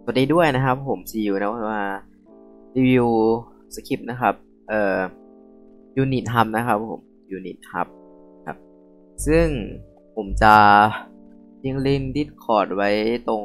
สวัสดีด้วยนะครับผมซีอูนะมารีวิวสคริปต์นะครับยูนิตฮับนะครับผมยูนิตฮับครับซึ่งผมจะทิ้งลิงก์ Discord ไว้ตรง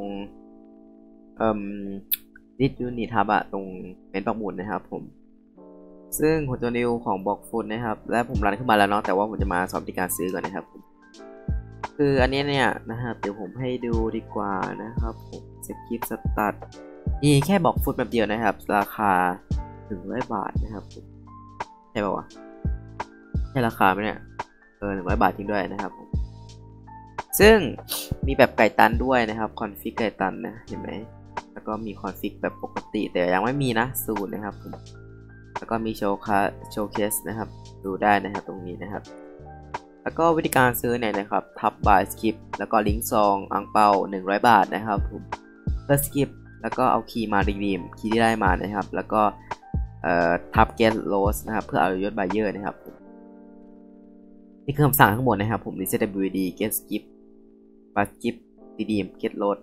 ดิสยูนิตฮับอะตรงเมนต์ปักหมุดนะครับผมซึ่งผมจะรีวิวของบล็อกฟุตนะครับและผมรันขึ้นมาแล้วเนาะแต่ว่าผมจะมาสอนวิธีการซื้อก่อนนะครับคืออันนี้เนี่ยนะครับเดี๋ยวผมให้ดูดีกว่านะครับผมสคริปต์สตาร์ทมีแค่บล็อกฟุตแบบเดียวนะครับราคา100 บาทนะครับใช่ป่าวะใช่ราคาไหมเนี่ย100 บาทจริงด้วยนะครับผมซึ่งมีแบบไก่ตันด้วยนะครับคอนฟิกไก่ตันนะเห็นไหมแล้วก็มีคอนฟิกแบบปกติแต่ยังไม่มีนะ0นะครับผมแล้วก็มีโชว์เคสนะครับดูได้นะครับตรงนี้นะครับแล้วก็วิธีการซื้อเนี่ยนะครับทับบายสคริปแล้วก็ลิงก์ซองอังเปา100 บาทนะครับผมเพื่อสคริปแล้วก็เอาคีย์มารีดีมคีย์ที่ได้มานะครับแล้วก็ทับ get loss นะครับเพื่อเอายศ buyer นะครับนี่คือคำสั่งทั้งหมดนะครับผม reset wd get skip buy skip redeem get load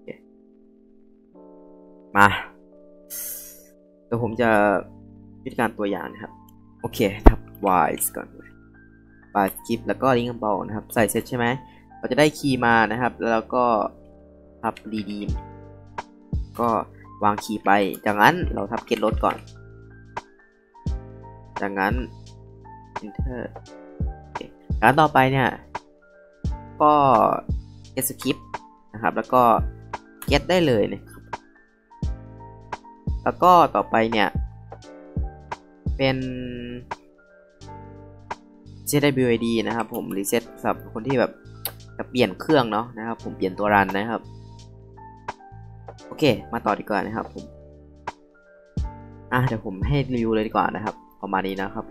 มาเดี๋ยวผมจะวิธีการตัวอย่างนะครับโอเคทับ y ก่อน buy skip แล้วก็ลิงก์บอลนะครับใส่เสร็จใช่ไหมเราจะได้คีย์มานะครับแล้วก็ทับ redeem ก็วางคีย์ไปจากนั้นเราทับ get load ก่อนจากนั้น enter แล้วต่อไปเนี่ยก็ get skip นะครับแล้วก็ get ได้เลยนะครับแล้วก็ต่อไปเนี่ยเป็น ZWID นะครับผม reset สำหรับคนที่แบบจะเปลี่ยนเครื่องเนาะนะครับผมเปลี่ยนตัวรันนะครับโอเคมาต่อดีกว่านะครับผมเดี๋ยวผมให้รีวิวเลยดีกว่านะครับประมาณนี้นะครับ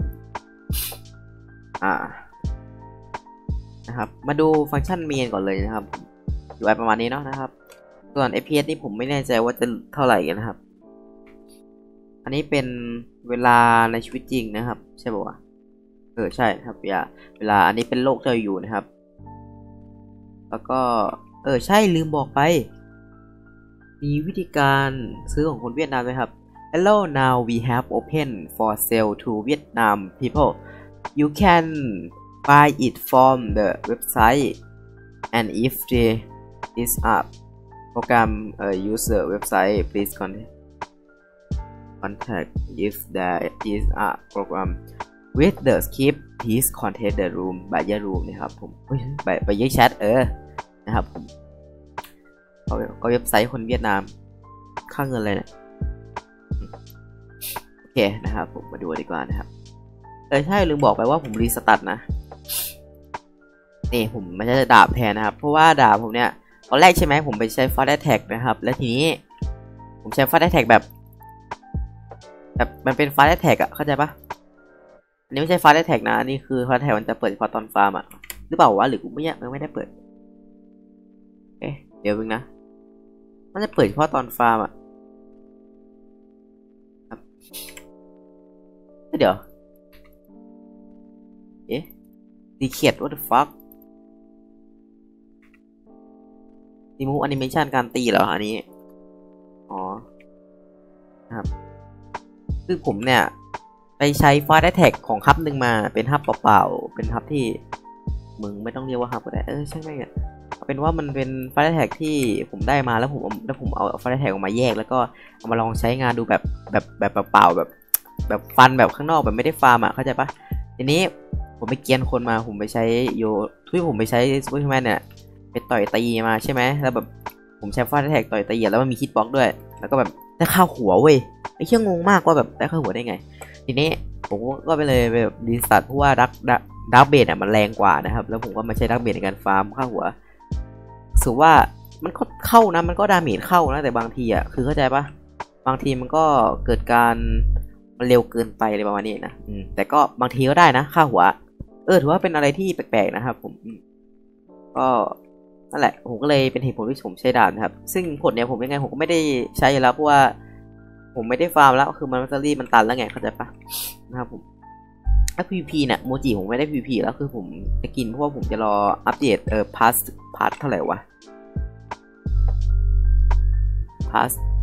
นะครับมาดูฟังก์ชันเมนก่อนเลยนะครับอยู่ไว้ประมาณนี้เนาะนะครับส่วน FPS นี่ผมไม่แน่ใจว่าจะเท่าไหร่กันนะครับอันนี้เป็นเวลาในชีวิตจริงนะครับใช่ป่าวใช่ครับเวลาอันนี้เป็นโลกที่เราอยู่นะครับแล้วก็ใช่ลืมบอกไปมีวิธีการซื้อของคนเวียดนามไหมครับ Hello now we have open for sale to Vietnam people you can buy it from the website and if there is a program user website please contact if there is a program with the script please contact the room buyer room นะครับผมbuyer chatนะครับผมก็เว็บไซต์คนเวียดนามค่าเงินเลยนะโอเคนะครับผมมาดูดีกว่านะครับใช่ลืมบอกไปว่าผมรีสตาร์ทนะนี่ผมไม่ใช่ดาบแทนนะครับเพราะว่าดาบผมเนี่ยตอนแรกใช่ไหมผมไปใช้ฟาสต์แท็กนะครับและทีนี้ผมใช้ฟาสต์แท็กแบบมันเป็นฟาสต์แท็กเข้าใจปะอันนี้ไม่ใช่ฟาสต์แท็กนะอันนี้คือฟาสต์แท็กมันจะเปิดเฉพาะตอนฟาร์มหรือเปล่าวะหรือกูไม่ได้เปิดเดี๋ยวนึงนะมันจะเปิดเฉพาะตอนฟาร์มครับเดี๋ยวSecret what the fuck remove animation การตีเหรออันนี้นะครับคือผมเนี่ยไปใช้ Fast Attack ของฮับหนึ่งมาเป็นฮับเปล่าๆเป็นฮับที่มึงไม่ต้องเรียกว่าฮับก็ได้ใช่ไหมเนี่ยเป็นว่ามันเป็น Fast Attack ที่ผมได้มาแล้วผมเอา Fast Attack ออกมาแยกแล้วก็เอามาลองใช้งานดูแบบเปล่าๆแบบฟันแบบข้างนอกแบบไม่ได้ฟาร์มเข้าใจปะทีนี้ผมไปเกียนคนมาผมไปใช้ผมไปใช้ซูเปอร์แมนเนี่ยไปต่อยตีมาใช่ไหมแล้วแบบผมใช้ฟาสต์แท็กต่อยตีแล้วมันมีฮิตบ็อกด้วยแล้วก็แบบได้ข้าวหัวเว้ยไอ้เชี่ยงงมากว่าแบบได้ข้าวหัวได้ไงทีนี้ผมก็ไปเลยแบบรีสตาร์ทเพราะว่าดักเบดมันแรงกว่านะครับแล้วผมก็มาใช้ดักเบดในการฟาร์มข้าวหัวสูว่ามันก็เข้านะมันก็ดาเมจเข้านะแต่บางทีคือเข้าใจปะบางทีมันก็เกิดการมันเร็วเกินไปอะไรประมาณนี้นะแต่ก็บางทีก็ได้นะข้าวหัวถือว่าเป็นอะไรที่แปลกๆนะครับผมก็นั่นแหละผมก็เลยเป็นเหตุผลที่ผมใช้ดาบนะครับซึ่งผลเนี่ยผมยังไงผมก็ไม่ได้ใช้แล้วเพราะว่าผมไม่ได้ฟาร์มแล้วคือมันมัตลี่มันตันแล้วไงเข้าใจปะนะครับผมถ้า PVP เนี่ยโมจิผมไม่ได้ PVP แล้วคือผมจะกินเพราะว่าผมจะรออัปเดตพาร์ทเท่าไหร่วะพาร์ท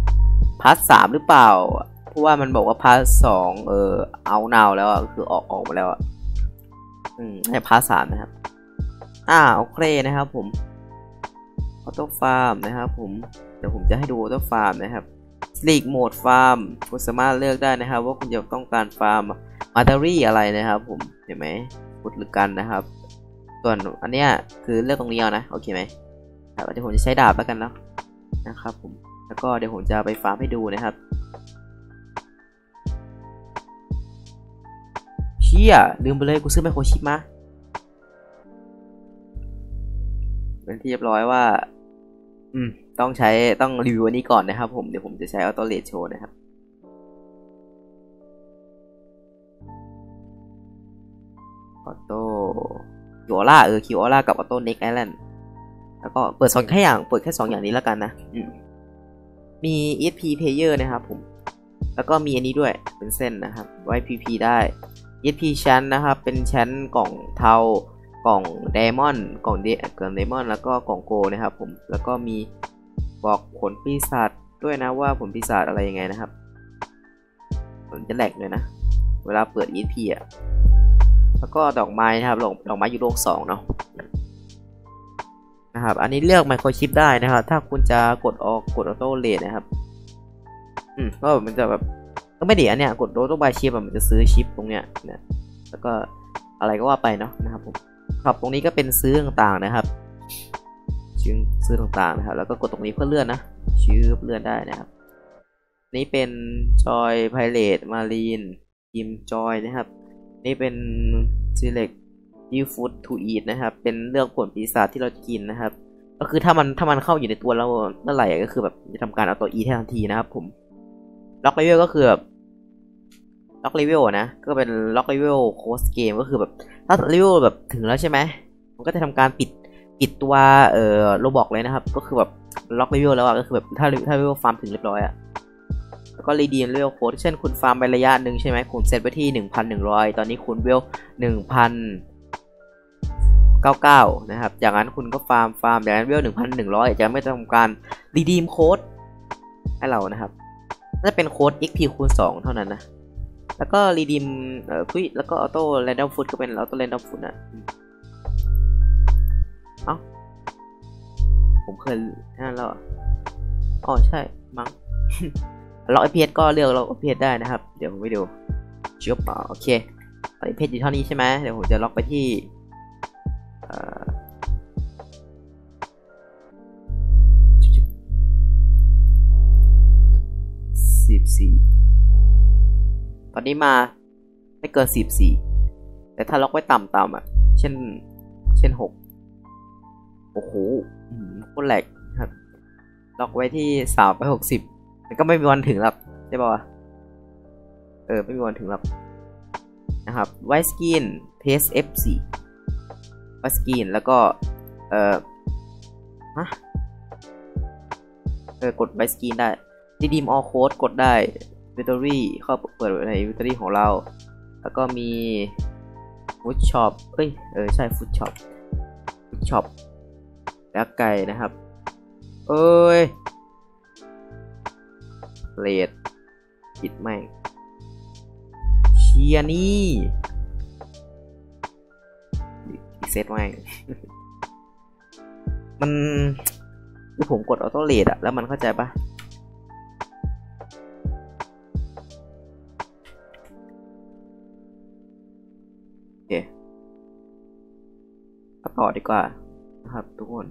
พาร์ท3หรือเปล่าเพราะว่ามันบอกว่าพาร์ท2เอานาวแล้วก็คือออกมาแล้วให้พาร์ท3นะครับโอเคนะครับผมออโต้ฟาร์มนะครับผมเดี๋ยวผมจะให้ดูออโต้ฟาร์มนะครับสลีกโหมดฟาร์มคุณสามารถเลือกได้นะครับว่าคุณจะต้องการฟาร์มมาตารี่อะไรนะครับผมเห็นไหมพุดหรือกันนะครับส่วนอันเนี้ยคือเลือกตรงนี้เอานะโอเคไหมครับเดี๋ยวผมจะใช้ดาบแล้วกันนะครับผมแล้วก็เดี๋ยวผมจะไปฟาร์มให้ดูนะครับเชี่ยลืมไปเลยกูซื้อไมโครชิปมาเป็นที่เรียบร้อยว่าต้องรีวิวอันนี้ก่อนนะครับผมเดี๋ยวผมจะใช้ออโต้เลดโชว์นะครับออโต้คิวออร่าคิวออร่ากับออโต้เน็กไอแลนด์แล้วก็เปิด2แค่2อย่างนี้แล้วกันนะมี ESP Player นะครับผมแล้วก็มีอันนี้ด้วยเป็นเส้นนะครับไว้ PP ได้ ESP ชั้นนะครับเป็นชั้นกล่องเทากล่องไดมอนด์กล่องไดมอนด์แล้วก็กล่องโกนะครับผมแล้วก็มีบอกผลปีศาจด้วยนะว่าผลปีศาจอะไรยังไงนะครับมันจะแหลกเลยนะเวลาเปิด ESP แล้วก็ดอกไม้นะครับดอกไม้อยู่โลก2เนาะนะครับอันนี้เลือกไมโครชิปได้นะครับถ้าคุณจะกดออโต้เลดนะครับก็มันจะแบบก็ไม่ดีอันเนี้ยกดออโต้บายชิปมันจะซื้อชิปตรงเนี้ยนะแล้วก็อะไรก็ว่าไปเนาะนะครับผมครับตรงนี้ก็เป็นซื้อต่างๆนะครับซื้อต่างๆนะครับแล้วก็กดตรงนี้เพื่อเลื่อนนะชื่อเลื่อนได้นะครับนี่เป็นจอยไพเรตมารีนทีมจอยนะครับนี่เป็น select you food to eat นะครับเป็นเลือกผลปีศาจที่เรากินนะครับก็คือถ้ามันเข้าอยู่ในตัวเราเมื่อไหร่ก็คือแบบจะทำการเอาตัว eat ทันทีนะครับผมล็อกเลเวลก็คือแบบล็อกเลเวลนะก็เป็นล็อกเลเวลโค้ดเกมก็คือแบบถ้าเลเวลแบบถึงแล้วใช่ไหมมันก็จะทำการปิดตัวโรบอกเลยนะครับก็คือแบบล็อกเลเวลแล้วก็คือแบบถ้าเลเวลฟาร์มถึงเรียบร้อยแล้วก็รีดีมเลเวลโค้ดเช่นคุณฟาร์มไประยะหนึ่งใช่ไหมคุณเซตไว้ที่ 1,100 ตอนนี้คุณเวล 1,099 นะครับจากนั้นคุณก็ฟาร์มจากนั้นเวล 1,100 จะไม่ทำการรีดีมโค้ดให้เรานะครับน่าจะเป็นโค้ด XP คูณ 2 เท่านั้นนะแล้วก็รีดีมแล้วก็ออโต้แรนดอมฟุตก็เป็นออโต้แรนดอมฟุตนะผมเคยนั่นแล้วอ๋อใช่มั้งล็อกไอพีเอสก็เลือกล็อกไอพีเอสได้นะครับเดี๋ยวผมไปดูชิปโอเคไอพีเอสอยู่เท่านี้ใช่ไหมเดี๋ยวผมจะล็อกไปที่14ตอนนี้มาไม่เกิน14แต่ถ้าล็อกไว้ต่ำเช่น6โอ้โหโคตรแหลกครับล็อกไว้ที่360มันก็ไม่มีวันถึงหรอกใช่ป่ะไม่มีวันถึงหรอกนะครับไวสกินเพส F4 ไวสกินแล้วก็กดไวสกินได้redeem all code กดได้ inventory เข้าเปิดใน inventory ของเราแล้วก็มี food shop ใช่ food shop แล้วไก่นะครับเลดปิดไม่เชียนี่อีกเซตไม่มันคือผมกดออโต้เลดแล้วมันเข้าใจปะโอเคต่อดีกว่านะครับทุกคน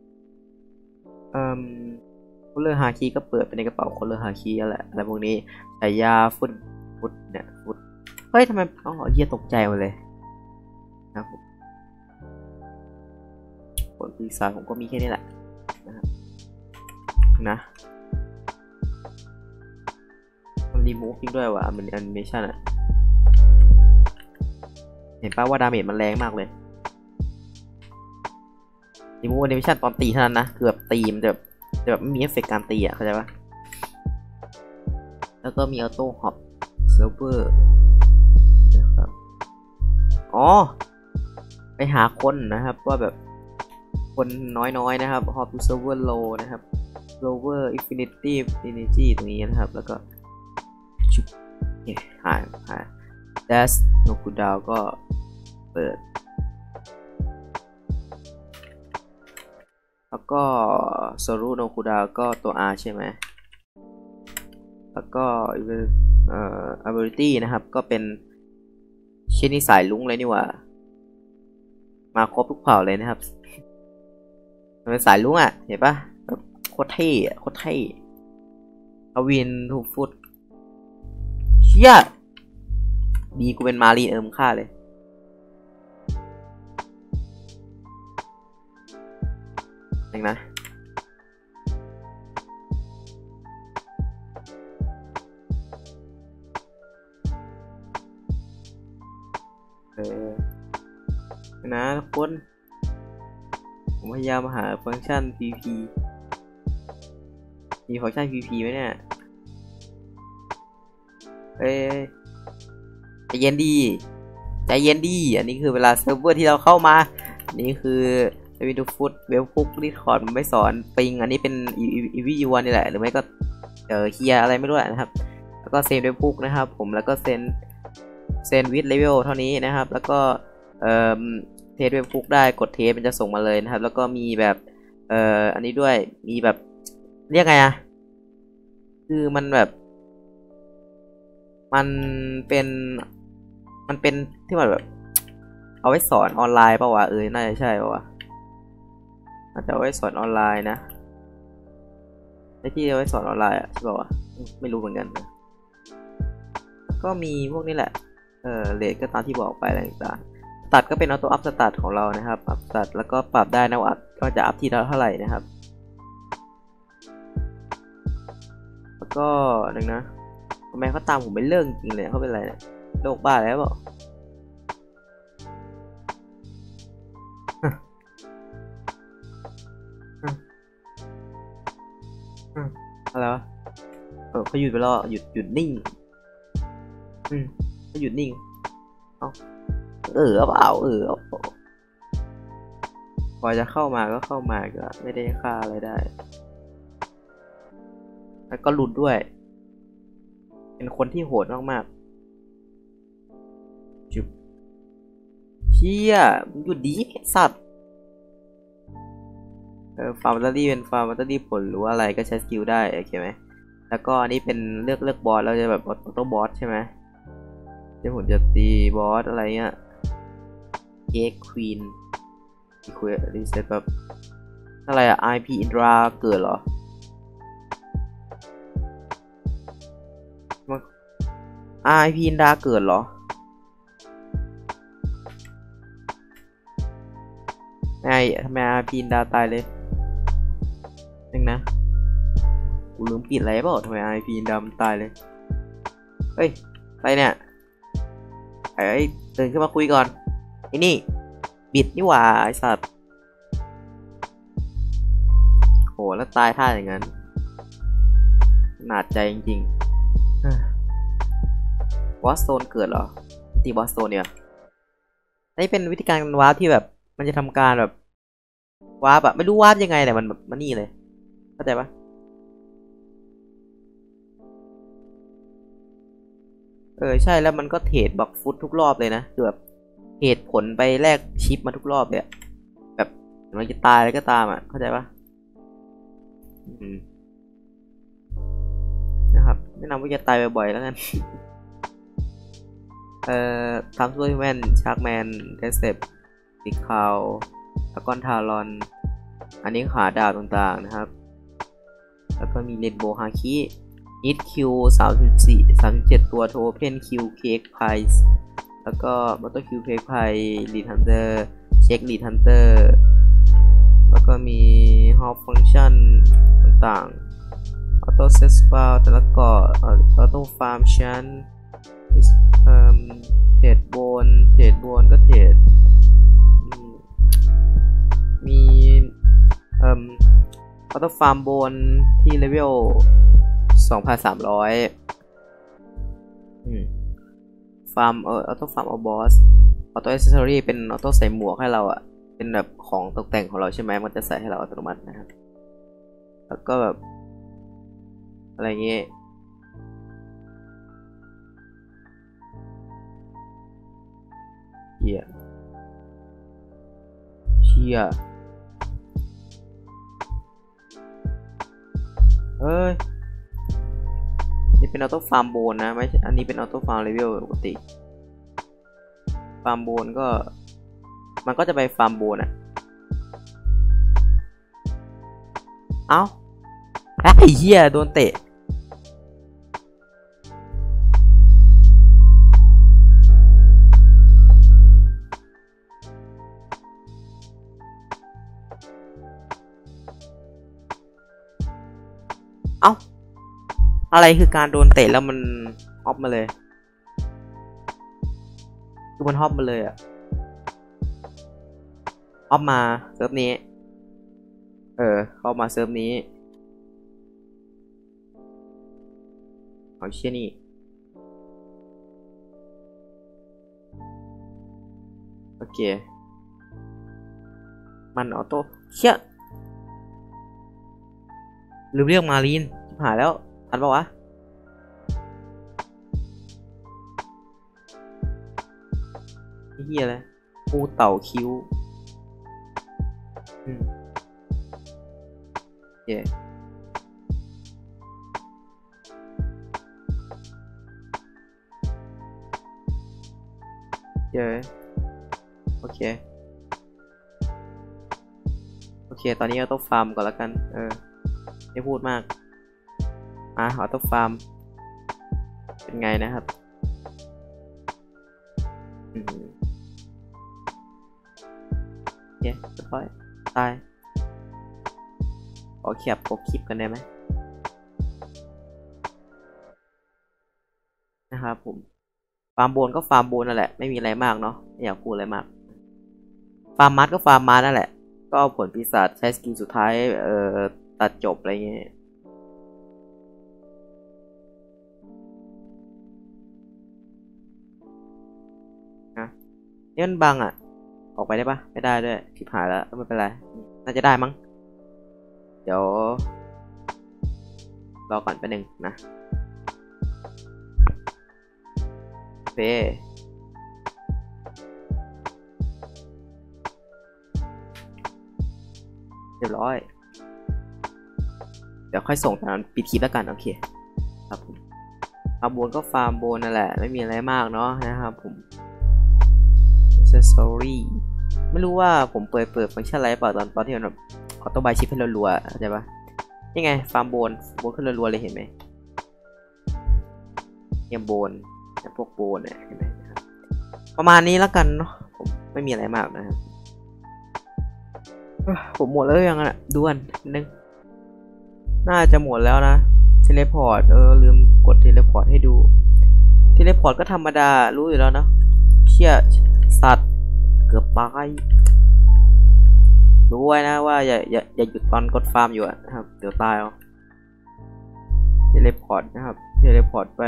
คนเลอร์ฮาคีก็เปิดไปในกระเป๋าคนเลอร์ฮาคีแหละอะไรพวกนี้ฉายาฟุตเนี่ยฟุตเฮ้ยทำไมเฮียตกใจหมดเลยนะครับผลปีศาจผมก็มีแค่นี้แหละนะมันรีมูฟจริงด้วยว่ะมันแอนิเมชันเห็นป่าวว่าดาเมจมันแรงมากเลยรีมูฟแอนิเมชันตอนตีเท่านั้นนะคือแบบตีมันจะแบบไม่มีเอฟเฟกต์การตีเข้าใจปะแล้วก็มีออโต้ฮอปเซิร์ฟเวอร์นะครับไปหาคนนะครับว่าแบบคนน้อยนะครับฮอปเซิร์ฟเวอร์โลนะครับ lower infinity energy ตรงนี้นะครับแล้วก็ชุบหายdash no cooldown ก็เปิดแล้วก็โซลูโนคูดาก็ตัว R ใช่ไหมแล้วก็ability นะครับก็เป็นชิ้นนี้สายลุ้งเลยนี่หว่ามาครบทุกเผ่าเลยนะครับมันเป็นสายลุ้งอ่ะเห็นปะแบบโคตรเท่โคตรเท่ทวินทูฟุตเชี่ยดีกูเป็นมารีนค่าเลยนะนะทุกคนผมพยายามหาฟังก์ชัน PVP มีฟังก์ชัน PVP ไหมเนี่ยใจเย็นดีใจเย็นดีอันนี้คือเวลาเซิร์ฟเวอร์ที่เราเข้ามานี่คือวินดูฟุตเวลฟุกรีคอร์ดมันไม่สอนปิงอันนี้เป็นอีวียูวันนี่แหละหรือไม่ก็เฮียอะไรไม่รู้นะครับแล้วก็เซนเวลฟุกนะครับผมแล้วก็เซนวิดเลเวลเท่านี้นะครับแล้วก็เทสเวลฟุกได้กดเทสมันจะส่งมาเลยนะครับแล้วก็มีแบบอันนี้ด้วยมีแบบเรียกไงอะคือมันแบบมันเป็นที่มันแบบเอาไว้สอนออนไลน์ป่าวะน่าจะใช่ป่าวะอาจจะเอาไว้สอนออนไลน์นะไอ้ที่เอาไว้สอนออนไลน์อะใช่ป่าวะไม่รู้เหมือนกันนะก็มีพวกนี้แหละเรทก็ตามที่บอกไปอะไรต่างๆตัดก็เป็นออโต้อัพสตาร์ทของเรานะครับอัพสตาร์ทแล้วก็ปรับได้นะว่าก็จะอัพทีละเท่าไหร่นะครับแล้วก็นึงนะทำไมเขาตามผมไม่เลิกจริงเลยเขาเป็นอะไรเนี่ยโรคบ้าแล้วเปล่าอะไรวะเขาหยุดไปแล้วหยุดนิ่งเขาหยุดนิ่งเอาเปล่าพอจะเข้ามาก็เข้ามาก็ไม่ได้ค่าอะไรได้แล้วก็หลุดด้วยเป็นคนที่โหดมากๆจุบเชี่ยมึงหยุดดีสัตว์ฟาร์มบัตเตอรี่เป็นฟาร์มบัตเตอรี่ผลหรือว่าอะไรก็ใช้สกิลได้โอเคไหมแล้วก็อันนี้เป็นเลือกบอสแล้วจะแบบออโต้บอสใช่ไหมเดี๋ยวผมจะตีบอสอะไรเงี้ยเค้กควีนรีเซ็ตแบบอะไรอะ IP อินดราเกิดเหรอIP อินดราเกิดเหรอทำไม IP อินดราตายเลยนึงนะกูลืมปิดอะไรเปล่าทำไม IP อินดราตายเลยเฮ้ยอะไรเนี่ยตื่นขึ้นมาคุยก่อนไอ้นี่บิดนี่หว่าไอ้สัตว์โหแล้วตายท่าอย่างนั้นหนาดใจจริงๆวอสโซนเกิดเหรอตีวอสโซนเนี่ยนี่เป็นวิธีการวาร์ปที่แบบมันจะทำการแบบวาร์ปอะไม่รู้วาร์ปยังไงแต่มันแบบมันนี่เลยเข้าใจปะใช่แล้วมันก็เทรดบักฟุตทุกรอบเลยนะคือแบบเทรดผลไปแลกชิปมาทุกรอบเลยแบบมันจะตายอะไรก็ตามอ่ะเข้าใจปะนะครับแนะนำว่าจะตายบ่อยๆแล้วกันทำซูเปอร์แมนชาร์กแมนเทสเซปติคาวตะก้อนทารอนอันนี้ขาดาบต่างๆนะครับแล้วก็มีเรนโบว์ฮาคิฮิตคิว37ตัวโทเพนคิวเค้กไพส์แล้วก็มอเตอร์คิวเค้กไพลีดฮันเตอร์เช็คลีดฮันเตอร์แล้วก็มีฮอปฟังก์ชันต่างๆออโต้เซตสปาแต่ละเกาะออโต้ฟาร์มชั้นเทรดโบนก็เทรดมีออโต้ฟาร์มโบนที่เลเวล2,300ฟาร์มออโต้ฟาร์มเอาบอสออโต้แอคเซสซอรี่เป็นออโต้ใส่หมวกให้เราอะเป็นแบบของตกแต่งของเราใช่ไหมมันจะใส่ให้เราอัตโนมัตินะครับแล้วก็แบบอะไรเงี้ยเชี่ยเอ้ยนี่เป็นออโต้ฟาร์มโบนนะไม่ใช่อันนี้เป็นออโต้ฟาร์มเลเวลปกติฟาร์มโบนก็มันก็จะไปฟาร์มโบนอ่ะเอ้าไอ้เหี้ยโดนเตะเอ้าอะไรคือการโดนเตะแล้วมันฮอปมาเลยคือมันฮอปมาเลยอะฮอปมาเซิร์ฟนี้เข้ามาเซิร์ฟนี้เอาเชี่ยนี่โอเคมันออโต้เชี่ยลืมเรียกมารีนหายแล้วทันปะวะเฮียอะไรปูเต่าคิ้วเย่เย่โอเคตอนนี้เราต้องฟาร์มก่อนแล้วกันไม่พูดมากเราต้องฟาร์มเป็นไงนะครับโอเคเรียบร้อยตายขอแคปคลิปกันได้ไหมนะครับผมฟาร์มโบนก็ฟาร์มโบนนั่นแหละไม่มีอะไรมากเนาะไม่อยากพูดอะไรมากฟาร์มมัดก็ฟาร์มมัดนั่นแหละก็ผลปีศาจใช้สกิลสุดท้ายตัดจบอะไรเงี้ยนี่มันบังอ่ะออกไปได้ปะไม่ได้ด้วยผิดหายแล้วไม่เป็นไรน่าจะได้มั้งเดี๋ยวรอก่อนแป๊บนึงนะโอเคเรียบร้อยเดี๋ยวค่อยส่งตอนปิดคลิปแล้วกันโอเคครับผมฟาร์มโบนก็ฟาร์มโบนนั่นแหละไม่มีอะไรมากเนาะนะครับผมSorry ไม่รู้ว่าผมเปิดฟังก์ชันอะไรเปล่าตอนที่มันแบบออโต้บายชิปให้รัวๆเข้าใจปะยังไงฟาร์มโบนขึ้นรัวๆเลยเห็นไหมเนี่ยโบนพวกโบนเนี่ยเห็นไหมประมาณนี้แล้วกันเนาะผมไม่มีอะไรมากนะครับผมหมดแล้วยังอ่ะด่วนนึงน่าจะหมดแล้วนะเทเลพอร์ตลืมกดเทเลพอร์ตให้ดูเทเลพอร์ตก็ธรรมดารู้อยู่แล้วเนาะเชี่ยสัตว์เกือบตายรู้ไว้นะว่าอย่าหยุดตอนกดฟาร์มอยู่นะครับเดี๋ยวตายเอาเทเลพอร์ตนะครับเทเลพอร์ต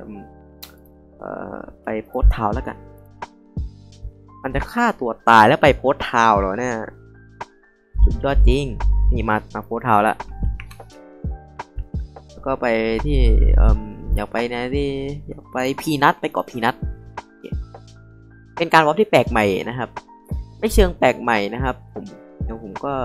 ไปโพสทาวแล้วกันมันจะฆ่าตัวตายแล้วไปโพสทาวเหรอเนี่ยสุดยอดจริงนี่มาโพสทาวแล้วแล้วก็ไปที่อยากไปนะที่อยากไปพีนัทไปเกาะพีนัทเป็นการวอล์กที่แปลกใหม่นะครับไม่เชิงแปลกใหม่นะครับเดี๋ยวผมก็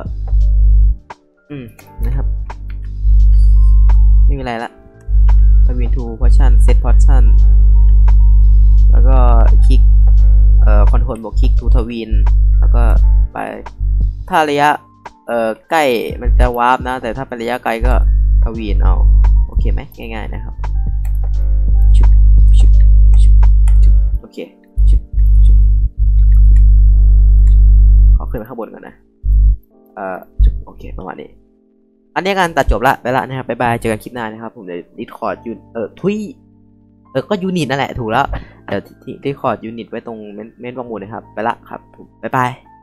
นะครับไม่มีอะไรละทวินทูพอชั่นเซตพอชั่นแล้วก็คลิกคอนโทรลบวกคลิกทูทวินแล้วก็ไปถ้าระยะใกล้มันจะวาร์ปนะแต่ถ้าเป็นระยะไกลก็ทวินเอาโอเคไหมง่ายๆนะครับโอเคขอขึ้นไปข้างบนก่อนนะโอเคประมาณนี้อันนี้การตัดจบละไปละนะครับบ๊ายบายเจอกันคลิปหน้านะครับผมเดี๋ยวดิสคอร์ดก็ยูนิตนั่นแหละถูกแล้วเดี๋ยวดิสคอร์ดยูนิตไว้ตรงเมนประมูลนะครับไปละครับผมบ๊ายบาย